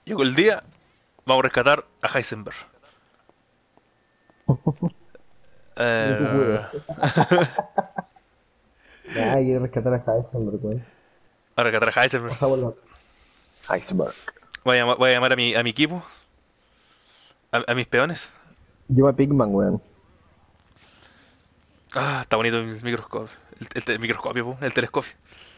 Llegó el día, vamos a rescatar a Heisenberg. No se puede. Eh, Nada, hay que rescatar a Heisenberg, weón. a rescatar a Heisenberg. O sea, por Heisenberg. Voy a llamar a mi equipo, a mis peones. Lleva Pigman, weón. Ah, está bonito el microscopio. El microscopio, po, el telescopio.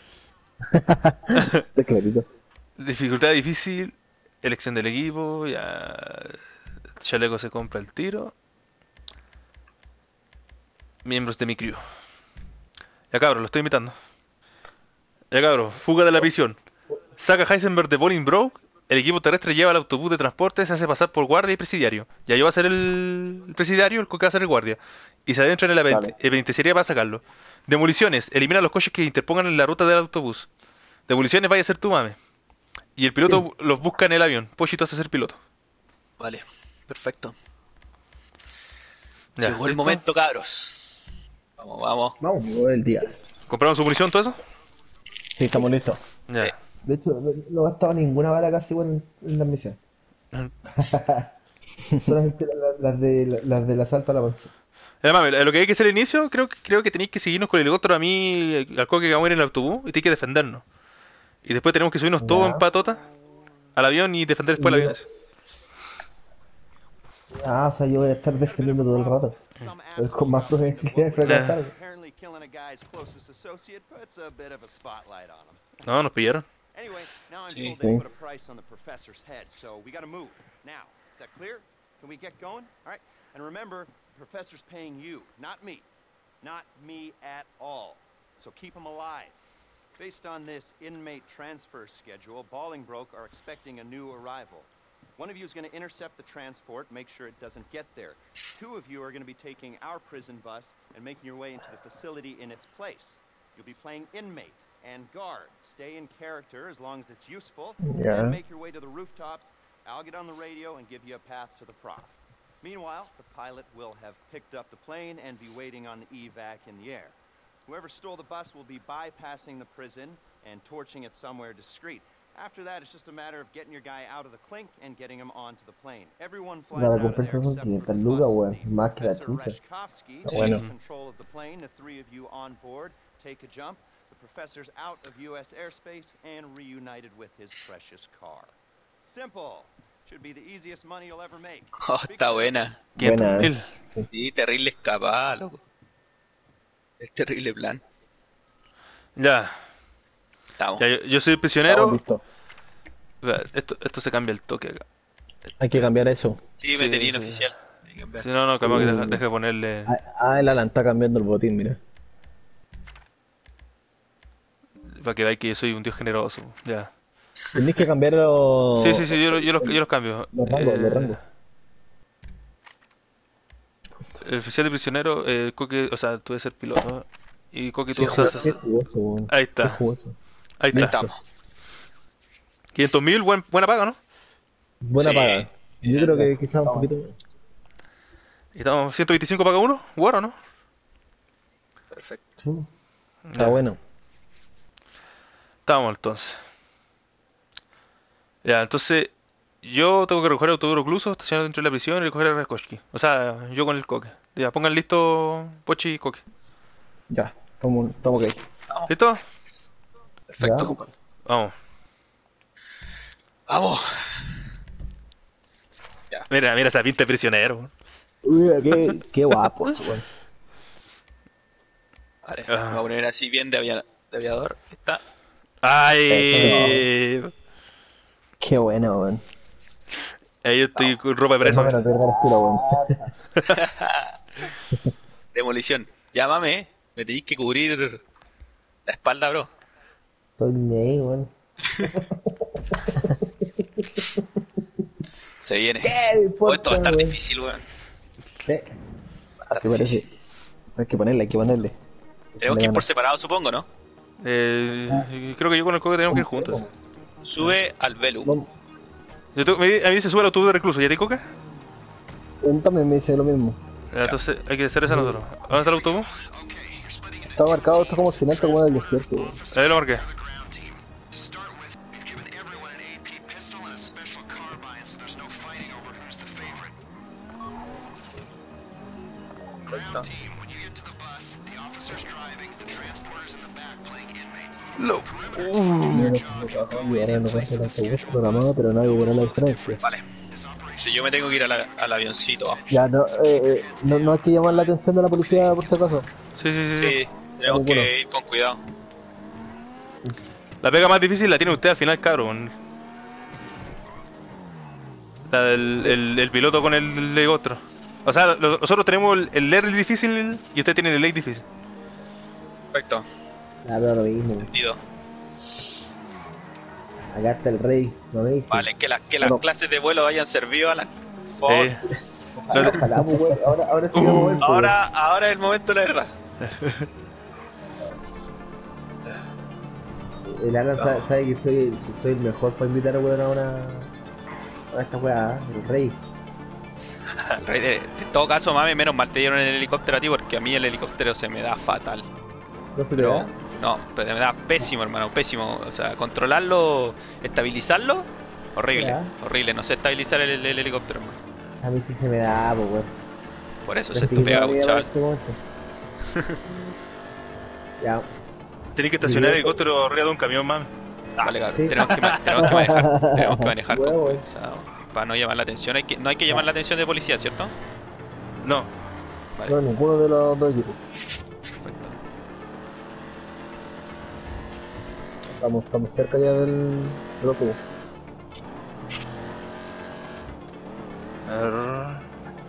Está clarito. Dificultad difícil, elección del equipo, ya. Chaleco se compra el tiro. Miembros de mi crew. Ya cabros, lo estoy imitando. Ya cabros, fuga de la prisión. Saca a Heisenberg de Bolingbroke. El equipo terrestre lleva el autobús de transporte, se hace pasar por guardia y presidiario. Ya yo voy a ser el presidiario, el que va a ser el guardia. Y se adentra en la Dale. penitenciaría para sacarlo. Demoliciones, elimina los coches que interpongan en la ruta del autobús. Demoliciones, vaya a ser tu mame. Y el piloto los busca en el avión. Pochito hace ser piloto. Vale, perfecto. Ya, Llegó el ¿listo? momento, cabros. Vamos, vamos. Vamos, llegó el día. ¿Compraron su munición, todo eso? Sí, estamos listos. Sí. Ya. De hecho, no he gastado ninguna bala casi, weón, en la misión. Solamente las del asalto a la mansión. Mame, lo que hay que hacer al inicio, creo que tenéis que seguirnos con el helicóptero a mí, al coque que vamos a ir en el autobús, y tenéis que defendernos. Y después tenemos que subirnos todos en Ya. patota al avión y defender después el Y avión yo- ese. o sea, yo voy a estar defendiendo todo el rato. Es con más probabilidad de Nah. fracasar. Apparently killing a guy's closest associate puts a bit of a spotlight on him. No, nos pillaron. Anyway, now I'm Sí. told they Sí. put a price on the professor's head, so we gotta move. Now, is that clear? Can we get going? All right. And remember, the professor's paying you, not me. Not me at all. So keep him alive. Based on this inmate transfer schedule, Bolingbroke are expecting a new arrival. One of you is going to intercept the transport, make sure it doesn't get there. Two of you are going to be taking our prison bus and making your way into the facility in its place. You'll be playing inmate and guard. Stay in character as long as it's useful. Yeah. Then make your way to the rooftops. I'll get on the radio and give you a path to the prof. Meanwhile, the pilot will have picked up the plane and be waiting on the evac in the air. Whoever stole the bus will be bypassing the prison and torching it somewhere discreet. After that, it's just a matter of getting your guy out of the clink and getting him onto the plane. Everyone flies La out of there recompensa son except for 500 the lucas, bus. weón. The Más que la Professor chucha. Reshkovsky Ah, bueno. takes control of the plane. The three of you on board take a jump. The professor's out of U.S. airspace and reunited with his precious car. Simple. Should be the easiest money you'll ever make. Oh, Speak está soon. buena. 500.000. Sí, terrible escapada, loco. Es terrible plan. Ya. Estamos. Ya, yo soy el Estamos prisionero. listos. Vea, esto se cambia el toque acá. Hay que cambiar eso. Sí, Sí, metería sí. oficial. Hay que cambiar. Si no, calma que deja de ponerle. El Alan está cambiando el botín, mira. Para que veáis que yo soy un dios generoso. Ya. Tenés que cambiar los... Sí, yo los cambio. Los rangos, los rangos. El oficial de prisionero, Coque, o sea, tú debes ser piloto. Y Coque, tú Sí, usas. Qué jugoso, weón. Ahí Qué está, jugoso. ahí Ahí está. estamos. 500.000, buena paga, ¿no? Buena Sí. paga. Yo creo que quizás un poquito... Y estamos 125 para cada uno, guaro, ¿no? Perfecto. Sí. Está Ya. bueno. Estamos entonces. Ya, entonces. Yo tengo que recoger el autobús recluso, estacionado dentro de la prisión y recoger a Raskoski. O sea, yo con el Coque. Ya, pongan listo Pochi y Coque. Ya, estamos ok. ¿Listo? Perfecto, Ya. compadre. Vamos. Vamos. Mira esa pinta de prisionero. Uy, qué guapos, weón. Vale, Ah. me voy a poner así bien de aviador. Ahí está. ¡Ay! Qué bueno, weón. Yo estoy con ropa de preso. No me lo pierda el estilo, weón. Demolición. Llámame, me tenéis que cubrir la espalda, bro. Estoy ni ahí, weón. Se viene. ¿Qué me Oh, esto va a estar weón? difícil, weón. Sí. Así parece. Hay que ponerle, hay que ponerle. Tenemos que ir por separado, supongo, ¿no? Creo que yo con el Coque tenemos que ir juntos. Sube al Velu. Vamos. A mí me dice sube al autobús de recluso, ¿ya te Coque? Él también me dice lo mismo. Entonces hay que hacer eso nosotros. ¿Dónde está el autobús? Está marcado, está como final, como en el desierto, weón. Ahí lo marqué. Lo- Llegaron a parte del autobús programado, pero nadie verá la diferencia. Vale. Si yo me tengo que ir al avioncito. Ya, no hay que llamar la atención de la policía por si acaso. Sí, sí, sí, sí. Sí, tenemos Bueno. que ir con cuidado. La pega más difícil la tiene usted al final, cabrón. La el piloto con el helicóptero. O sea, nosotros tenemos el early difícil y usted tiene el late difícil. Perfecto, Ah, pero lo mismo. entendido. Acá está el rey, ¿no veis? Vale, que las Bueno. clases de vuelo hayan servido a la... Por favor. Ojalá, pues, weón. Ahora sí vamos a ver, pues, Ahora es el momento, la verdad. weón. El Alan sabe que soy el mejor para invitar a weón a esta weá, el rey. En todo caso, mami, menos mal te dieron el helicóptero a ti porque a mí el helicóptero se me da fatal. No se te Pero, da. no, pero me da pésimo, hermano, pésimo. O sea, controlarlo, estabilizarlo, horrible, Ya. horrible. No sé estabilizar el helicóptero, hermano. A mí sí se me da, pues weón. Por eso se Sentí que estupea, no había chaval. para este momento. Ya. Tenés que estacionar el helicóptero arriba de un camión, mami. Vale, cabrón, Sí. tenemos que manejar con Huevo. cuidado, o sea, para no llamar la atención. No hay que llamar la atención de policía, ¿cierto? No. Vale, No, ninguno de los dos equipos. perfecto. Estamos cerca ya del autobús. A ver.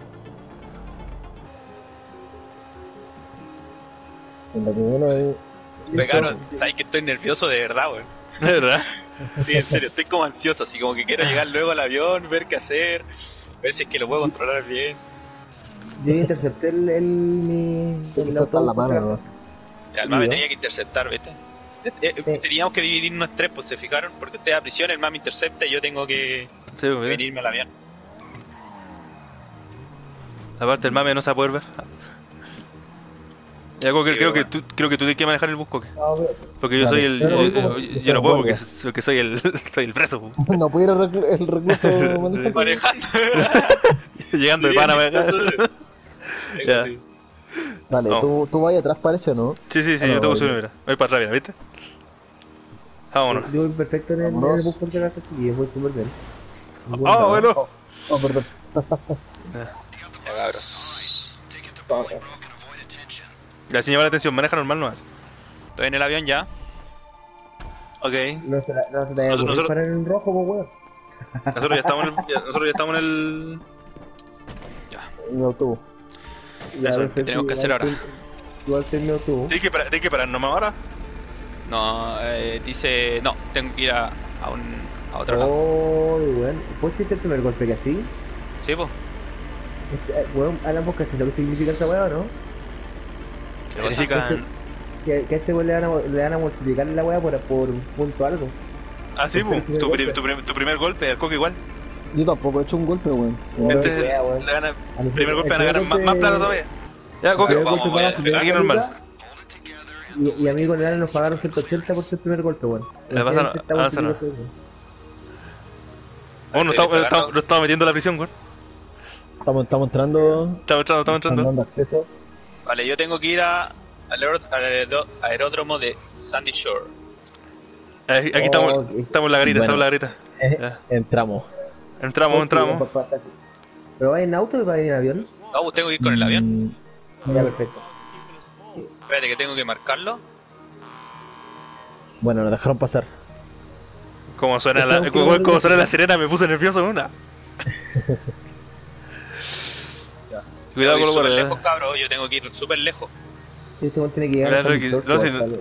En la que viene ahí. Me cabrón, sabes que estoy nervioso de verdad, weón. ¿De verdad? Sí, en serio, estoy como ansioso, así como que quiero llegar luego al avión, ver qué hacer, ver si es que lo puedo controlar bien. Yo intercepté el auto la mano, ¿no? Calma, me ¿Y yo? tenía que interceptar, ¿viste? Teníamos que dividirnos en tres, pues se fijaron, porque usted a prisión, el más me intercepta y yo tengo que Sí, muy bien. venirme al avión. Aparte el mame no se va a poder ver. Ya, Sí, creo que bueno. creo que tú tienes que manejar el busco, ¿qué? Porque yo soy el. Yo no puedo porque soy el soy el preso. Po. No puede ir el recluso manejar. Manejando. Llegando de pana, Ya. Dale, No. tú vas atrás, parece, ¿no? Sí, sí, sí, yo tengo que subir, mira. Voy para atrás, mira, ¿viste? Vámonos. Yo voy perfecto en el Vámonos. bus contra la y voy súper bien. Ah, bueno. Oh, perdón. Ya, cabros. Ya, sin llamar la atención, maneja normal nomás. Estoy en el avión ya. Ok. No se te vaya a ocurrir Nosotros- parar en rojo, pues weón. Nosotros ya estamos en el. En el autobús. Ya, Eso, perfecto, ¿qué tenemos que hacer igual ahora? Igual terminó tú. Tienes que parar nomás ahora. No, dice. No, tengo que ir a otro lado. Oh, weón. ¿Puedes decir el primer golpe que así? ¿Sí, pues? Weón, Alan, ¿vos cachai lo que significa esa weá o no? Significan. Que a este weón le van a multiplicar la weá por un punto algo. Ah, sí, po. Tu primer golpe, al coque igual. Yo tampoco he hecho un golpe, weón. Este wea, weón. le gana. A mí- Primer golpe van a el ganar golpe- más plata todavía. Ya, coque. el vamos, golpe voy a- paga 70 aquí normal. lucas, Y a mí con el Alan nos pagaron 180 por ser el primer golpe, weón. Le pasa- Imagínate, estamos avanza, no. subiendo eso. Oh, nos estamos metiendo a la prisión, güey. Estamos entrando. Estamos entrando. dando acceso. Vale, yo tengo que ir al aeródromo de Sandy Shore. Aquí Oh, estamos ok. en la garita, Bueno. estamos en la garita. Ya. Entramos. Entramos. ¿Pero va en auto o va en avión? No, pues tengo que ir con el avión. Ya, perfecto. Espérate que tengo que marcarlo. Bueno, nos dejaron pasar. Como suena Estamos como suena la sirena, me puse nervioso una. Cuidado Tengo que ir con súper lo lejos, cabrón. Yo tengo que ir súper lejos. Este weón tiene que llegar Mira, hasta el Ricky, torso, no, si- hasta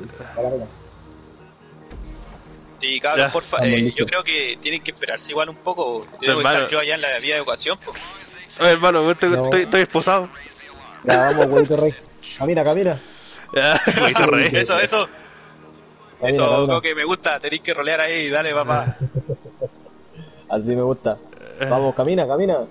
Sí, cabrón, Ya. porfa. Estamos Yo listos. creo que tienen que esperarse igual un poco. Yo tengo que Hermano. estar yo allá en la vía de educación, pues. Oye, hermano, No. estoy esposado. Ya vamos, güeyito rey. Camina. Ya, güeyito rey. Eso. Camina, Eso, camina. creo que me gusta. Tenéis que rolear ahí. Dale, papá. Así me gusta. Vamos, camina.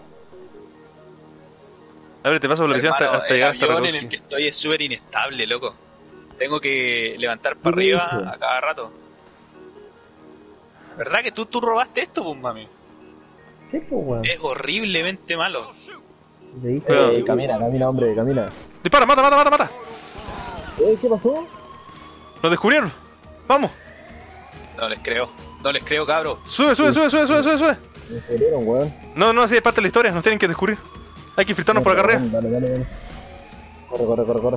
A ver, te paso por la prisión Hermano, hasta llegar hasta el avión en el que Rakowski. estoy es súper inestable, loco. Tengo que levantar para arriba a cada rato. ¿Verdad que tú robaste esto, pues, mami? Sí, pues, weón. Es horriblemente malo. ¿Le dije? Cuidado. Camina, hombre, camina. Dispara, mata. ¿Qué pasó? Nos descubrieron. Vamos. No les creo, cabro. Sube. Me jodieron, weón. No, así es parte de la historia, nos tienen que descubrir. Hay que infiltrarnos por acá arriba. Dale. Corre.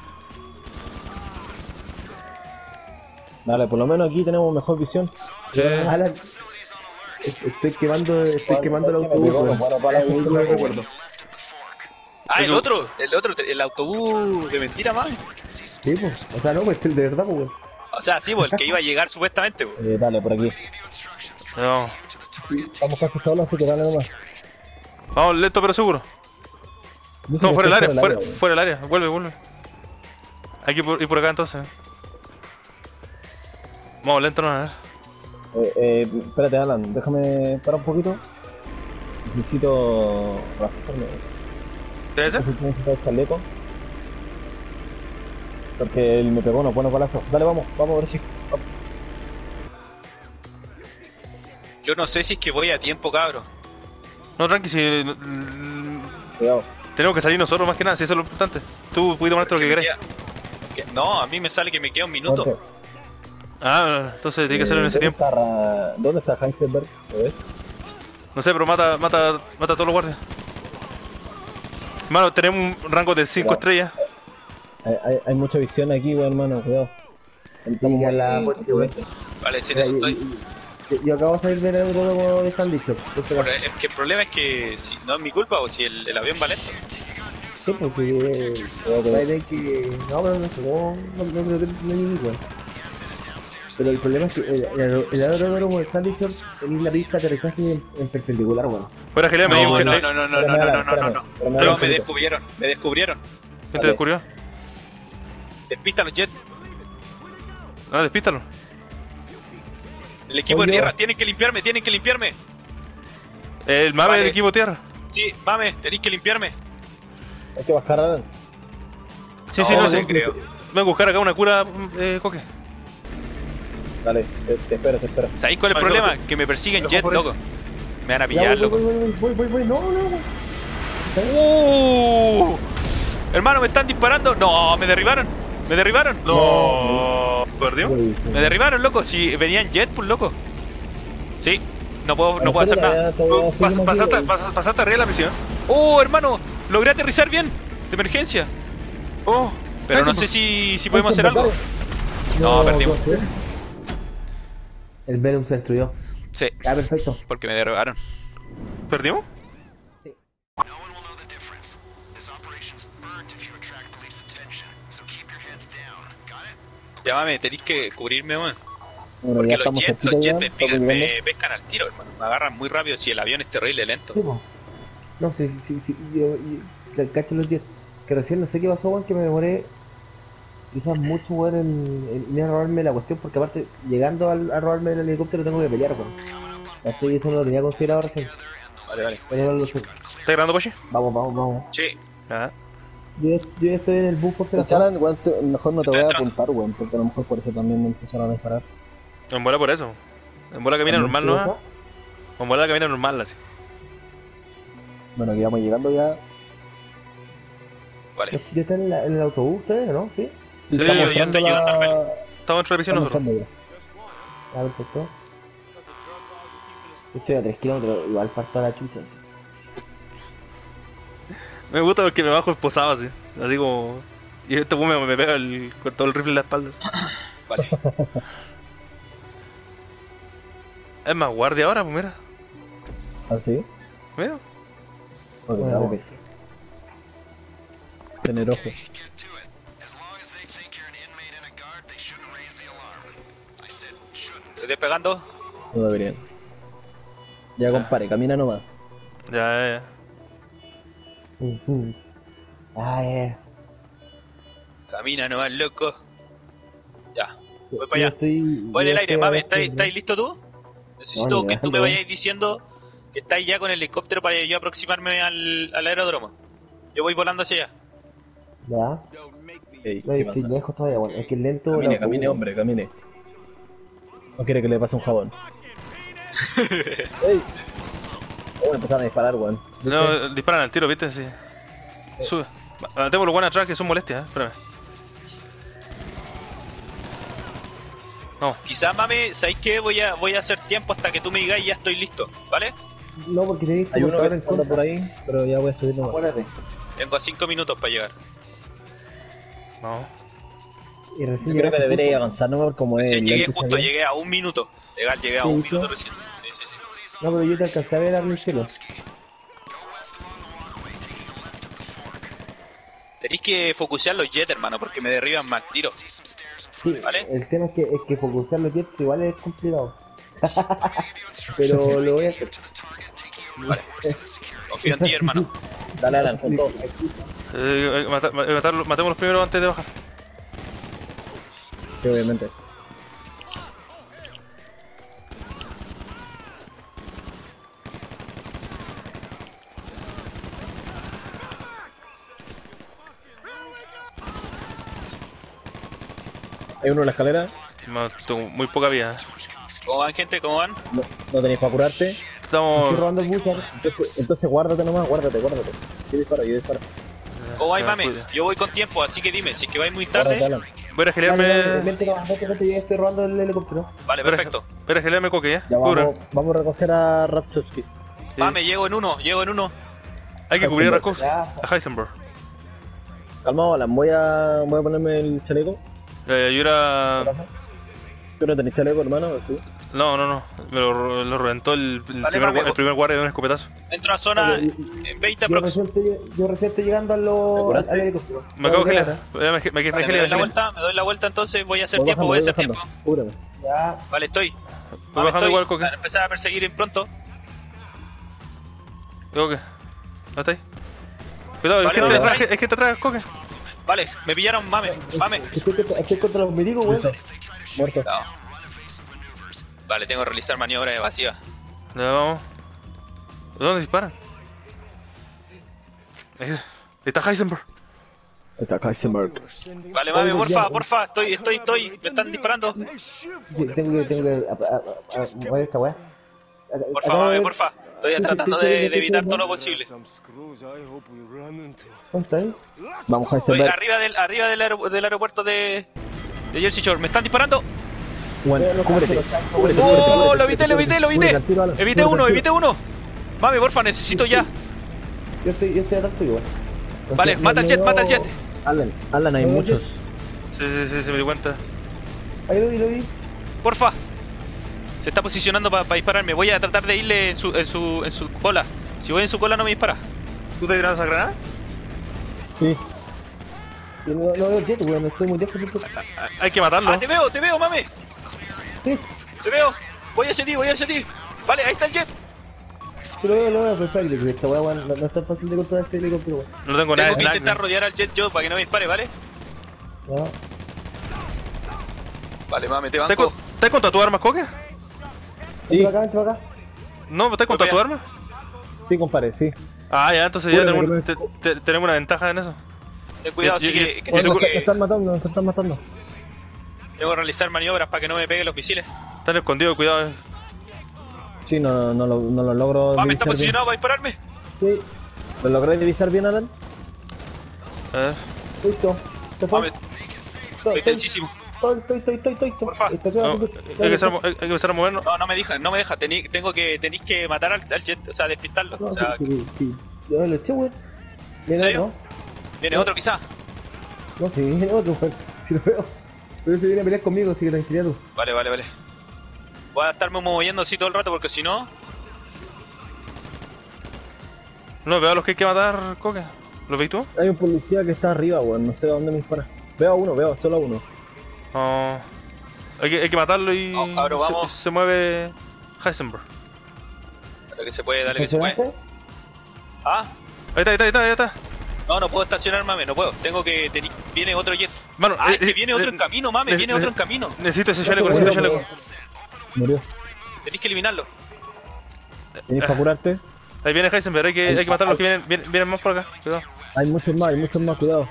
Dale, por lo menos aquí tenemos mejor visión. Alan, estoy quemando el autobús, weón. Bueno, para Eso último que recuerdo. Ah, el autobús de mentira, mami. Sí, pues. O sea, no, pues el de verdad, pues, weón. O sea, sí, pues el que iba a llegar supuestamente, pues. Dale, por aquí. No. Estamos casi solos, así que dale nomás. Vamos, lento pero seguro. No, fuera del área, fuera del área. Vuelve. Hay que ir por acá entonces. Vamos, lento no, a ver. Espérate, Alan, déjame parar un poquito. Necesito rascarme. ¿Debe ser? Necesito el chaleco. Porque él me pegó unos buenos balazos. Dale, vamos, a ver si. Yo no sé si es que voy a tiempo, cabro. No, tranqui, si... Cuidado. Tenemos que salir nosotros más que nada, si eso es lo importante. Tú puedes tomarte lo que querés. No, a mí me sale que me queda un minuto. Ponte. Ah, entonces tiene que hacerlo en ese tiempo. ¿Dónde está Heisenberg? ¿Lo ves? No sé, pero mata a todos los guardias. Hermano, tenemos un rango de 5 estrellas. Hay mucha visión aquí, weón, hermano, cuidado. Sí, ya la muerte, weón. Vale, si en eso estoy. Yo acabo de salir del aeródromo de Sandy Shop. Es que el problema es que si no es mi culpa o si el avión va lento. Sí, porque... Saben que... No, pero no sé, no creo que no hay ningún weón. Pero el problema es que el aeródromo de Sandy Shop tenía la pista de aterrizaje en perpendicular, weón. Fuera, Gelea, me dijo que... No, me descubrieron. ¿Quién te descubrió? Despístanos, Jet. Ah, despístalo. El equipo de tierra, tienen que limpiarme. El mame Vale. del equipo tierra. Sí, mame, tenéis que limpiarme. Hay que bajar, Alan. Sí, No, no sé. creo. Voy a buscar acá una cura, Coque. Dale, te espero. ¿Sabéis cuál es el Vale, problema? loco. Que me persiguen Loco, Jet, por ahí. loco. Me van a pillar, loco. Voy, no. Hermano, me están disparando. No, me derribaron. No. ¿Perdió? Me derribaron, loco. Si venían Jet, pues, loco. Sí, no puedo hacer nada. ¿Pasaste arriba de la misión? Oh, hermano, logré aterrizar bien. De emergencia. Oh. Pero no sé si podemos hacer algo. No, perdimos. El Venom se destruyó. Sí, Ya, perfecto. porque me derribaron. ¿Perdimos? Llámame, tenéis que cubrirme, weón. Bueno, Porque ya los estamos jets cerquita me, ya, me pescan al tiro, hermano. Me agarran muy rápido si el avión es terrible lento. Sí, po. No, sí, yo cacho los jets. Que recién no sé qué pasó, weón, que me demoré quizás mucho, weón, en ir a robarme la cuestión, porque aparte, llegando a robarme el helicóptero tengo que pelear, weón. Así que eso no lo tenía considerado recién. Vale. Pero no lo sé. ¿Estás grabando, Pochi? Vamos. Sí. Ah. Yo ya estoy en el bus por Es que, Alan, weón, mejor no te voy a Estoy apuntar, weón, porque a lo mejor por eso también me empezaron a disparar. En bola por eso. En bola camina normal, ¿no? En bola camina normal, así. Bueno, que vamos llegando ya. Vale. ¿Ya están en el autobús ustedes, no? ¿Sí? Sí, Estamos yo entrando estoy ayudando al Estamos dentro de la misión nosotros. ya. Ya, perfecto. Yo estoy a 3 kilómetros, igual falta la chucha. Me gusta porque me bajo esposado así. Así como... Y este weón me pega con todo el rifle en la espalda. Así. Vale. Es más guardia ahora, pues mira. ¿Ah, sí? Mira. Ok, Bueno, ok. Tener ojo. ¿Te estoy pegando? No deberían. Ya, compadre, camina nomás. Ya. Camina nomás, loco. Ya. Voy para Yo allá. estoy... Voy en el yo aire, estoy mame. abajo, ¿Estáis listo tú? Necesito No, que tú me llegando. vayas diciendo que estáis ya con el helicóptero para yo aproximarme al aeródromo. Yo voy volando hacia allá. Ya. Ey, No, ¿qué estoy pasa? lejos todavía, bueno. Es que el lento... Camine, la- camine, hombre, camine. No quiere que le pase un jabón. ¡Ey! Oh, empezaron a disparar, weón. No, disparan al tiro, ¿viste? Sí. Sube. Tengo los buenos atrás que son molestias, espérame. No, Quizás, mami, ¿sabéis qué? Voy a hacer tiempo hasta que tú me digas y ya estoy listo, ¿vale? No, porque tenéis Hay uno que que en anda contra. por ahí, pero ya voy a subir nomás. Acuérdate. Tengo 5 minutos para llegar. no. Y recién Yo creo que llegaste debería justo. avanzar nomás como es. Sí, llegué lento y justo, sabía. llegué a 1 minuto. Legal, llegué a ¿Qué 1 hizo? minuto recién. Sí, sí, sí. No, pero yo te alcancé a ver al cielo. Tenéis que focusear los jets, hermano, porque me derriban mal tiro. Sí, ¿Vale? el tema es que focusar los jets igual es complicado. Pero lo voy a hacer. Vale. Confío en ti, hermano. Dale, Alan, con todo. Matémoslos primero antes de bajar. Sí, obviamente. Hay uno en la escalera, Tengo muy poca vida. ¿Cómo van, gente? ¿Cómo van? no tenéis para curarte. Estoy Estamos. robando el bus, ¿sabes? Entonces guárdate nomás, guárdate. Yo disparo. ¿Cómo vais, Ya, mami? cuida. Yo voy con tiempo, así que dime, si es que vais muy Guárdate, tarde. Alan. Voy a gelearme. Vente, yo ya estoy robando el helicóptero. Vale, perfecto. Voy a gelearme coque, ya. Ya Cubran. vamos a recoger a Rapchowski. Sí. Mame, llego en uno. Hay que cubrir a Rakov. Ya. A Heisenberg. Calmado, Alan, voy a ponerme el chaleco. Yo era. ¿Tú no tenés chaleco, hermano? ¿Sí? No. Me lo reventó el Vale, mami, el primer guardia de un escopetazo. Entro a zona Oye, en 20 Yo aprox. recién estoy llegando al helicóptero. Me acabo de Ya, gelear. Me Vale, me doy la vuelta, entonces voy a hacer Voy tiempo, bajando, voy a hacer bajando. tiempo. Cúbreme. Ya, Vale, estoy. Voy Mame, bajando igual, Coque. Para empezar a perseguir en pronto. Coque. ¿No está ahí? Cuidado, Vale, hay gente vale, atrás, hay gente atrás, Coque. Vale, me pillaron, mame. estoy contra los milicos, güey. Muerto. No. Vale, tengo que realizar maniobras evasivas. Ya vamos. ¿De dónde disparan? Ahí está Heisenberg. Está Heisenberg. Vale, mame, Oye, porfa, estoy. Me están disparando. Sí, tengo que mover esta weá. Porfa, mame, porfa. Estoy tratando de evitar todo lo posible. ¿Dónde está ahí? Vamos, Estoy Heisenberg. arriba del aeropuerto de Jersey Shore. Me están disparando. Bueno, cúbrete. ¡Oh! Lo evité. Cúbrete al tiro, Alan. Evité uno. Mame, porfa, necesito ya. Yo estoy atrás tuyo, güey. Vale, mata al jet. Alan, hay muchos. Sí, se me di cuenta. Ahí lo vi. Porfa. Se está posicionando para dispararme. Voy a tratar de irle en su cola. Si voy en su cola no me dispara. ¿Tú te tiras esa granada? Sí. Yo no veo el jet, güey, no estoy muy lejos. Hay que matarlo. Ah, te veo, mame. Sí, Te veo. Voy hacia ti. Vale, ahí está el jet. sí lo veo, perfecto. Que esta weá no es tan fácil de controlar este helicóptero, güey. No tengo nada Tengo de que snack. intentar rodear al jet yo para que no me dispare, ¿vale? Ya. Vale, mame, te ¿Estás banco. contra tu arma, Coque? Sí, Vente para acá. No, ¿estás contra tu arma? sí, compadre, sí. Ah, ya, entonces ya Cúbreme, tenemos una ventaja en eso. Ten cuidado, Yo- sí yo- que yo- tengo Me que están matando. tengo que realizar maniobras para que no me peguen los misiles. Están escondidos, cuidado. Sí, no lo logro Mame, está divisar bien. posicionado para dispararme. Sí, ¿Lo logré divisar bien, Alan? A ver. listo. Se fue. Mame, estoy tensísimo. Estoy. Porfa. No, hay que empezar a movernos. No me deja. Tenéis que matar al jet, o sea, despistarlo. O sea, Sí. Yo lo eché, güey. Viene ¿En serio? otro. viene otro quizá. No, sí, viene otro, güey. Si lo veo. Pero se viene a pelear conmigo, así que tranquilidad tú. Vale. Voy a estarme moviendo así todo el rato porque si no. No, veo a los que hay que matar, Coque. ¿Los veis tú? Hay un policía que está arriba, weón. No sé a dónde me dispara. Veo solo a uno. No. Hay que matarlo y Vamos, cabrón, vamos. se mueve Heisenberg. Dale que se puede. Ah, Ahí está. no puedo estacionar, mame, no puedo. Viene otro jet. Mano, Ah, es que viene otro en camino, mame, viene otro en camino. Necesito ese chaleco, necesito ese chaleco. Murió. Tenéis que eliminarlo. ¿Tienes para curarte? Ahí viene Heisenberg, hay que matar a los que vienen más por acá. Cuidado. Hay muchos más, cuidado.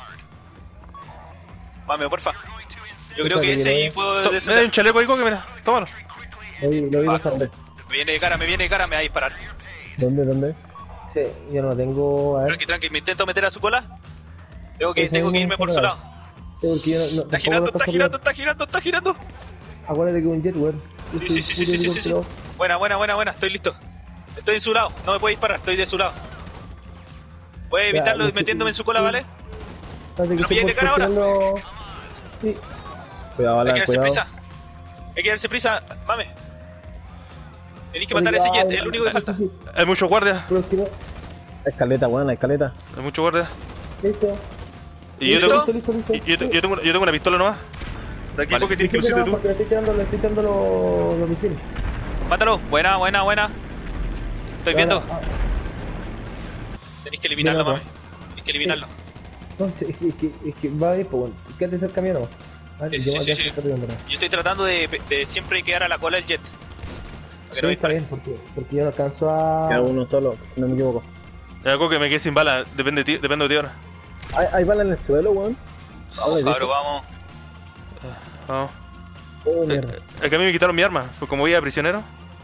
Mame, porfa. Yo creo que ese ahí puedo Hay un desatar. chaleco ahí, Coque, mira. Tómalo. Lo vi bastante. Me viene de cara, me va a disparar. ¿Dónde? Sí, yo no tengo. A ver. Tranqui, me intento meter a su cola. Tengo que irme por su lado. Sí, porque yo no, Está tampoco girando. Acuérdate que un jet, weón. Yo Sí. soy puro Buena, estoy listo. Estoy en su lado, no me puede disparar, estoy de su lado. Puede evitarlo Ya, metiéndome en su cola, ¿vale? Espérate que ¿Lo pilláis de cara ahora? Sí. Cuidado, Hay que Alan, darse cuidado. prisa. Hay que darse prisa, mame. Tenéis que matar a ese jet, es el único que falta. Hay muchos guardias. Pero es que no. Escaleta, weón, escaleta. Hay muchos guardias. Listo. Y yo ¿Listo? tengo, yo tengo una pistola nomás. De aquí Vale. porque tienes que lucirte tú. Porque le estoy tirando los misiles. Mátalo, buena. Estoy viendo. Ah, Tenéis que eliminarlo, Bien, mame. Tenéis que eliminarlo. no, sí, es que va bien, pues bueno. Quédate cerca mío nomás. A ver, Sí. yo ¿verdad? Yo estoy tratando de siempre quedar a la cola del jet. Para que no Sí, está dispare. bien, porque yo no alcanzo a. Queda uno solo, si no me equivoco. Ya, que me quedé sin bala. Depende de ti ahora. ¿Hay balas en el suelo, weón? Vamos, cabrón, vamos. Vamos. Oh, mierda. Es que a mí me quitaron mi arma. Pues como voy a prisionero.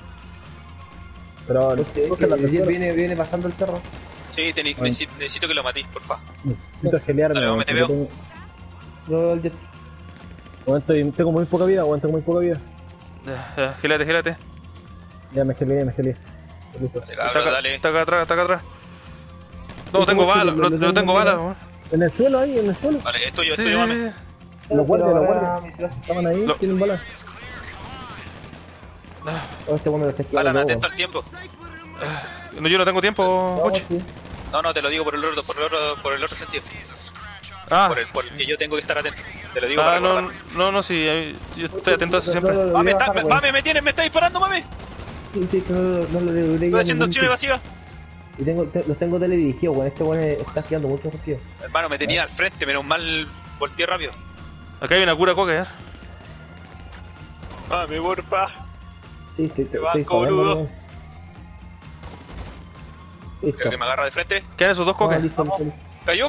Pero Es que coge la el jet pistola. viene pasando el cerro. Sí, Bueno. necesito que lo matéis, porfa. Necesito gelearme, Dale, weón, vamos, te porque veo. Yo veo el jet. tengo muy poca vida, weón, tengo muy poca vida. Ya, gélate. Ya me geleé. Listo. Dale, cabrón, dale. Está acá atrás. No tengo balas, no tengo balas. weón. En el suelo ahí, en el suelo. Vale, esto yo, Sí, esto yo, mame. Los guardias, Pero los ahora guardias. mi ciudad- Estaban ahí, Lo- tienen balas. Oh, este bueno me lo está esquivando Alan, todo, atento weón. al tiempo. No, yo no tengo tiempo, Vamos, Pochi. sí. No, te lo digo por el otro sentido. Ah, Por el que yo tengo que estar atento. Te lo digo para recordar. no, sí. Yo estoy atento a eso siempre. No, lo Mame, voy a bajar, weón. me está disparando, mame. Sí, que no lo debería Estoy haciendo acción evasiva. Y los tengo teledirigidos, weón. Este weón está girando mucho efectivo. Hermano, me tenía al frente, menos mal volteé rápido. Acá hay una cura coca, ya. Mame, porfa. Sí, Te banco, boludo. Listo. Creo que me agarra de frente. Quedan esos dos Ah, cocas. listo, listo. Cayó.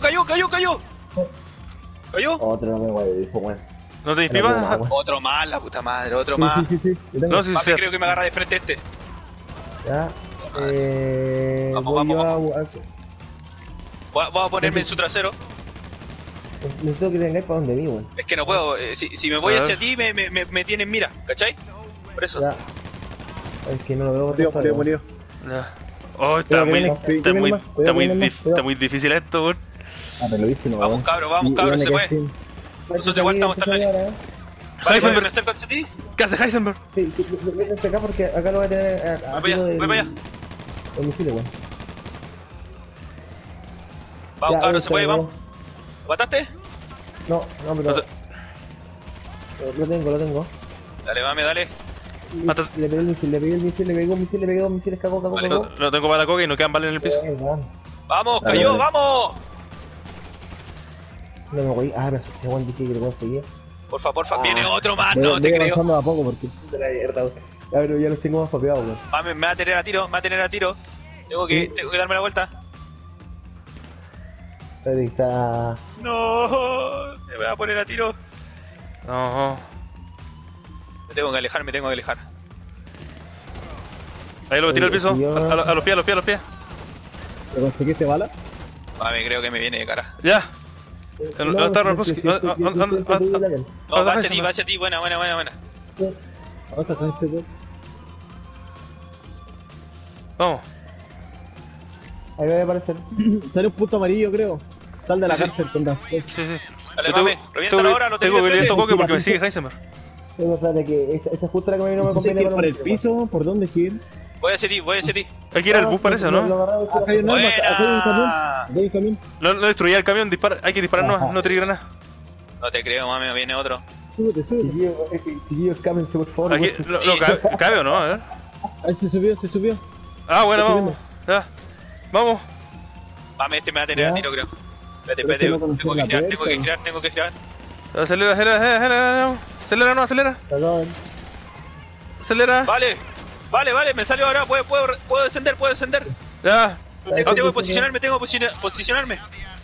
¿Cayó? Otro no me voy a ir, weón. ¿No te Era dispipas? broma, weón. Otro más, la puta madre, otro más. Sí. Yo tengo. No, sí, Papi, sí. creo que me agarra de frente este. Ya. Vamos, Voy vamos, a- Voy a ponerme en su trasero. Necesito que tengáis para donde mí, weón. Es que no puedo. Si me voy A ver. hacia ti, me tienen mira. ¿Cachai? Por eso. Ya. Es que no lo veo. Murió. Ya. Oh, está muy difícil esto, weón. Ah, pero lo hice, no, Vamos, weón. cabros, Y se me puede. quedé sin- Nosotros igual estamos tan lejos. Vale, Heisenberg. me acerco hacia ti. ¿Qué hace Heisenberg? Sí, vénganse acá porque acá lo voy a tener a Voy para allá, voy para allá. El misil, weón. Vamos, Ya, cabros, se puede, vamos. vamos. ¿Mataste? No, pero. No Lo tengo. Dale, mame, dale. Mata- Le pegué el misil, le pegué un misil, le pegué dos misiles, cagó. Vale. No tengo bala coca y no quedan balas en el piso. Weón. Vamos, Dale, cayó, dale. vamos. No me voy. Me asusté, weón, dije que lo puedo seguir. Porfa, viene otro más, Voy- no voy te creo. avanzando a poco porque. De la mierda, weón. Ya, pero ya los tengo más papeados, weón. Mame, me va a tener a tiro, Tengo que darme la vuelta. Espérate, está. No, se me va a poner a tiro. No. Me tengo que alejar. Ahí lo tiro al piso. A los pies. ¿Te conseguiste bala? Mame, creo que me viene de cara. Ya. No, Está sí, Raposki. sí, sí, sí, sí, sí, sí, No, Ah, va hacia déjame. ti, buena. Otra chance, weón. Vamos. Ahí va a aparecer. Sale un punto amarillo, creo. Sal de la Sí, sí. cárcel con Sí. Dale, Sí, mame, reviéntalo ahora, lo tengo tengo de que viento frente. coque porque me sigue Heisenberg. Pero espérate, que esa es justo la que a mí no me No sé si hay conviene que ir para por el los piso, ¿por dónde hay que ir? Voy hacia ti. Hay que ir al bus, parece, ¿o no? Acá hay un arma, acá hay un camión. Buena. Acá hay un camión. No destruía el camión, hay que disparar Ajá. no tiene granada. No te creo, mame, viene otro. Súbete. Chiquillos, cámense, por favor. Aquí, weón. cabe o no, a ver. Ahí se subió. Ah, bueno, Estoy vamos. Ya. Vamos. Mame, este me va a tener a Ya. tiro, creo. Espérate, Pero es que no conocía tengo la que girar. Acelera. Acelera. Perdón. Acelera. Vale, me salió ahora, puedo descender. Ya. Tengo que posicionarme.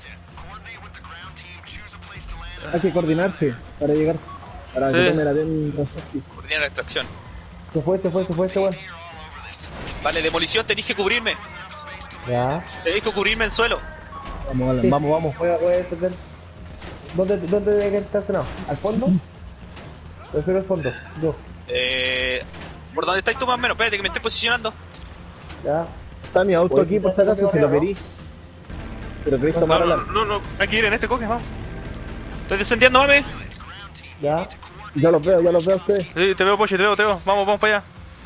Hay que coordinarse para llegar. Para que Sí. tome la den transporte. Coordinar la extracción. Se fue este weón. Vale, demolición, tenéis que cubrirme. Ya. Tenéis que cubrirme el suelo. Vamos, Alan, Sí. vamos. Voy a entender. ¿Dónde debe que estar estacionado? ¿Al fondo? Prefiero el fondo. Yo. ¿Por dónde estáis tú más o menos? Espérate que me estoy posicionando. Ya. Está mi auto aquí por si acaso, si lo querís. Pero queréis tomar Alan. No, hay que ir en este coque, vamos. Estoy descendiendo, mami. Ya. Ya los veo a ustedes. Sí, te veo, Pochi, te veo. Vamos para allá.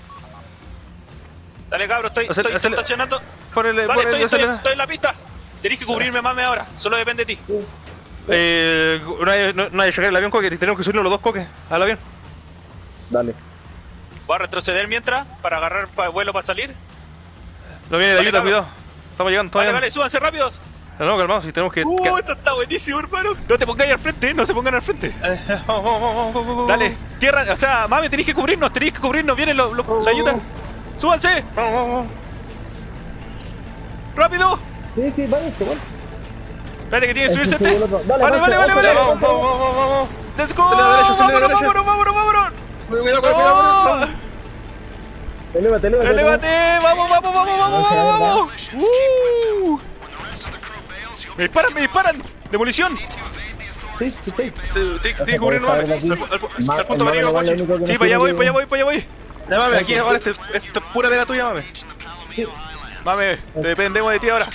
Dale, cabro, estoy estacionando. Ponele, Vale, estoy acelera. en la pista. Tenéis que cubrirme, mami, ahora. Solo depende de ti. No hay que llegar el avión coque, tenemos que subirnos los dos coques al avión. Dale. Voy a retroceder mientras para agarrar vuelo para salir. No viene de Vale, ayuda, cabrón. cuidado. Estamos llegando, Vale, llegando. vale, súbanse rápido. No, calmados, si tenemos que. Esto está buenísimo, hermano. No te pongáis al frente, no se pongan al frente. Vamos. Dale, tierra, o sea, mami, tenéis que cubrirnos, viene la ayuda. ¡Súbanse! Vamos. ¡Rápido! Sí, váyanse, bueno. Espérate que tiene que subirse Ese este. sube el otro. Vale. Vamos. ¡Let's go! Acelera derecha. ¡Vámonos! Cuidado. Elévate. ¡Relévate! ¡Vamos! ¡Me disparan! ¡Demolición! Sí. Tienes que cubrir nuevamente. Al punto amarillo, Pochi. Sí, para allá voy. Ya, mame, aquí ahora esto es pura pega tuya, mame. Mami, dependemos de ti ahora.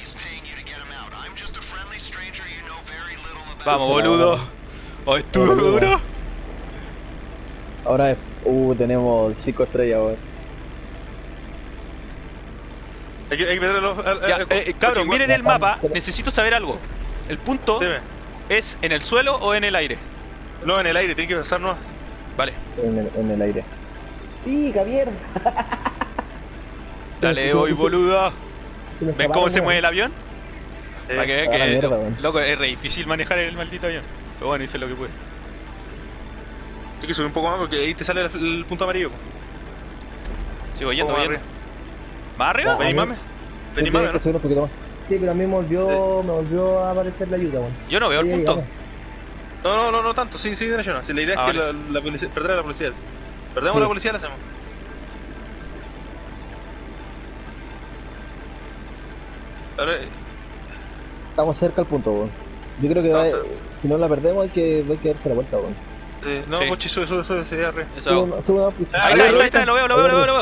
Vamos, boludo. Oh, estuvo duro. Ahora tenemos 5 estrellas ahora. Hay que meterlo Cabrón, miren el mapa. Necesito saber algo. El punto es en el suelo o en el aire. No, en el aire, tiene que pasar, ¿no? Vale. En el aire. Sí, Javier. Dale, voy, boludo. ¿Ven cómo se mueve el avión? Para que vean a la que, mierda, weón. loco, es re difícil manejar el maldito avión. Pero bueno, hice lo que pude. Tienes que subir un poco más porque ahí te sale el punto amarillo. Sigo yendo, Poco voy más yendo. ¿Más arriba? Vení, mame. Vení, Tienes mame, que ¿no? subir un poquito más. Sí, pero a mí me volvió a aparecer la ayuda, bueno. Yo no veo el Sí, punto. llegamos. No tanto, sí, derecho no. Si la idea es que vale. la policía, perder a la policía. Perdemos Sí. la policía, la hacemos. Ahora, Estamos cerca al punto, weón. Yo creo que si no la perdemos hay que darse la vuelta, weón. no, Sí. Pochi, sube, se arre. Eso hago. Sube más, pues. Ahí está, lo veo.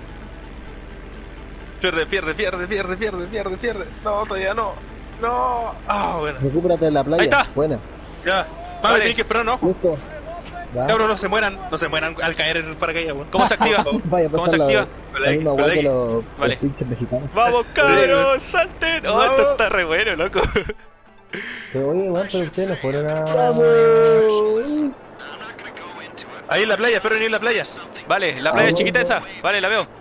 Pierde. No, todavía no. Ah, bueno. Recupérate de la playa. Ahí está. Buena. Ya. Mame, Vale. tenés que esperar, ¿no? Listo. Ya. Cabrón, no se mueran al caer en el paracaídas, weón. ¿Cómo se activa? Vaya, ¿Cómo se pasar activa? la misma Pero weá hay que que- los Vale. pinches mexicanos. ¡Vamos, cabros! ¡Salten! ¡Oh, esto está re bueno, loco! Pero oye, bueno, pero ustedes no fueron a... Ahí en la playa, espero venir en la playa. Vale, la playa es chiquita esa. Vale, la veo.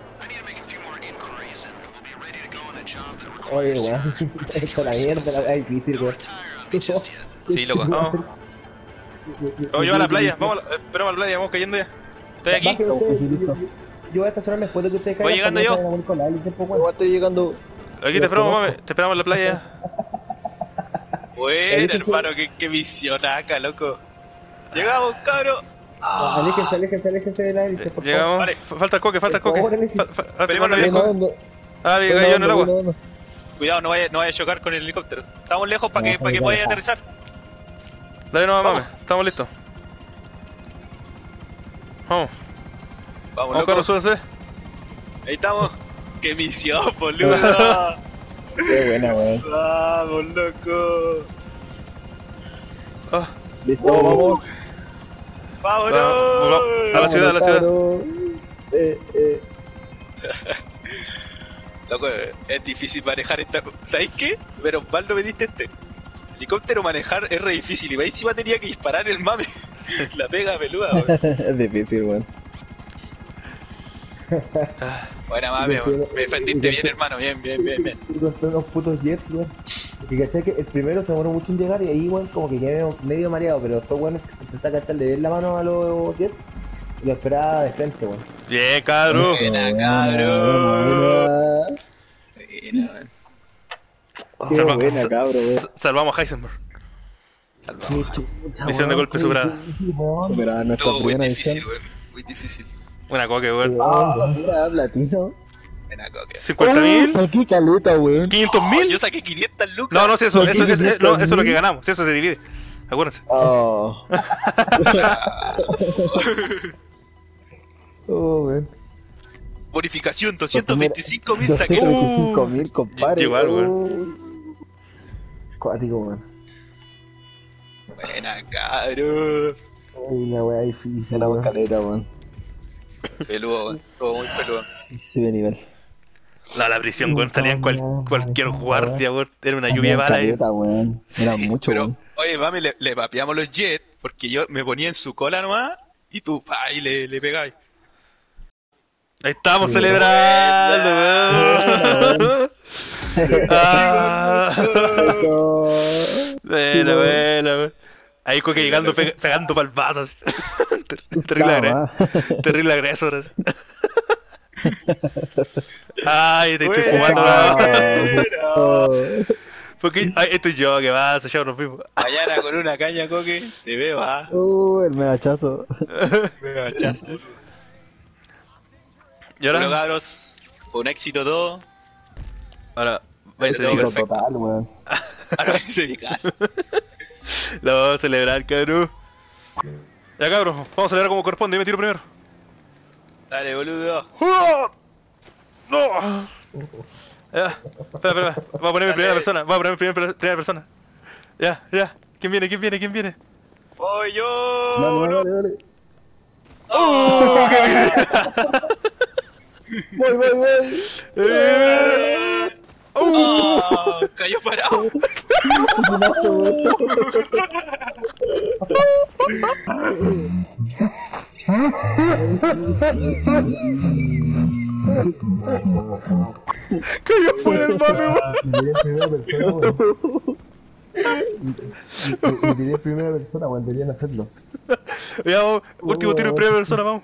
Oye, weón. Esto es la mierda, es difícil, weón. Sí, loco. Vamos. Vamos a la playa, esperamos a la playa, vamos cayendo ya. Estoy aquí. Baje ustedes, yo voy a estacionarme después de que ustedes Voy caigan. llegando yo. para no con la hélice, pues, Igual weón. estoy llegando. Aquí te esperamos, mame. Te esperamos en la playa. Bueno, hermano, qué visionaca, loco. Llegamos, cabros. Aléjense de la hélice, por favor. Llegamos. Vale. Falta el coque. Por favor, Alexis. Pero bien, coque. Ah, bien, cayó en el agua. Cuidado, no vaya a chocar con el helicóptero. Estamos lejos para que podáis aterrizar. Dale nomás, Vamos. mame. Estamos listos. Vamos. Vamos, Vamos, Carlos, loco. súbense. Ahí estamos. ¡Qué misión, boludo! Qué buena, weón. ¡Vamos, loco! Ah, Listo, vamos. ¡Vámonos! A la ciudad, a la ciudad. Loco, es difícil manejar esta cosa. ¿Sabéis qué? Pero mal no me diste este. Helicóptero manejar es re difícil y encima tenía que disparar el mame. La pega peluda, weón. Es difícil, weón. Buena mame, weón. Me defendiste bien, hermano. Bien. Y con unos putos jets, weón. Y que sé que el primero se demoró mucho en llegar y ahí, weón, como que quedé medio mareado, pero después, weón, empecé a cacharle bien la mano a los jets y lo esperaba de frente, weón. Bien, cabrón. Buena, cabrón. Buena, weón. Qué buena, cabrón, weón. Salvamos a Heisenberg. Misión de golpe superada. Superada nuestra No, muy primera difícil, misión. weón. Muy difícil. Buena coque, weón. Mira, platino. Buena, Coque. 50.000, Saqué caleta, weón. 500.000. Yo saqué 500 lucas. No, no, sí, eso es lo que ganamos. Sí, eso se divide. Acuérdense. Oh. Oh, weón. Bonificación, 225.000 saqué. 25.000, compadre. Igual, weón. Oh. Cuático, weón. Buena, cabrón. Uy, la weá difícil, la weá caleta, weón. Peludo, weón. Todo muy peludo. Sube nivel. La prisión, weón, salían cualquier guardia, weón. Era una lluvia de balas ahí. Caleta, weón. Era mucho, Pero, weón. oye, mami, le papeamos los jets porque yo me ponía en su cola nomás y tú, pa, y le pegáis. Ahí estábamos Sí, celebrando, weón. Ah. Bueno, weón. Ahí Coque llegando, pegando palpazos. Terrible agresor. Así. Ay, te estoy fumando. Porque ay, esto es yo, que vas, ya nos vimos. Mañana con una caña, Coque, te veo, ah. El megachazo. Me gachazo. Y ahora, Bueno, cabros, fue un éxito todo. ahora, váyanse de Todo mi casa. perfecto. Total, weón. Ahora váyanse de mi casa. Lo vamos a celebrar, cabrón. Ya, cabrón, vamos a celebrar como corresponde. Yo me tiro primero. Dale, boludo. ¡Ah! ¡No! Ya, espera. Voy a ponerme en primera persona. Voy a ponerme en primera persona. Ya. ¿Quién viene? Voy yo. Dale. ¡Oh! ¡Qué bien! Voy. Oh, cayó parado. ¡Cayó por el mame, weón! Me tiré en primera persona, weón, deberían hacerlo. Ya, vamos, último tiro en primera persona, vamos.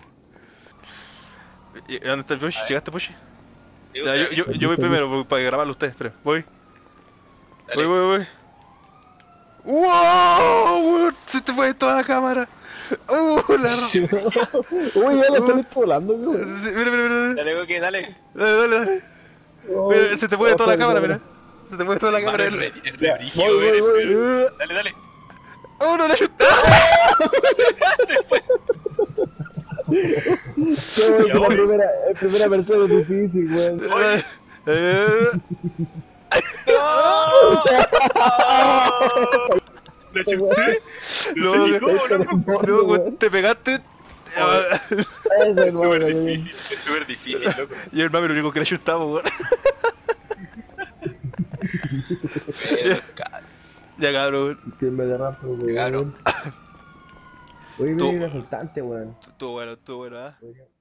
¿Dónde está el Push? ¿Llegaste, Push? Ya, yo voy primero para grabarlo ustedes, espera. Voy. Voy. ¡Wow! Weón, se te fue toda la cámara. La Uy, ya lo saliste volando, weón. Mira. Dale, Coque, dale. Dale. Mira, se te mueve toda la cámara, mira. Se te mueve toda la cámara. Hermano, es re brígido, eres. Dale. ¡Oh, no la ayudé! En primera persona es difícil, weón. ¿Lo chuté? No, te pegaste. Es súper difícil, loco. Y el mame lo único que le ayudamos, weón. Ya, cabrón. Que me derrapo, weón. Claro. Oye, Tú- viene un asaltante, weón. Estuvo bueno, ¿ah?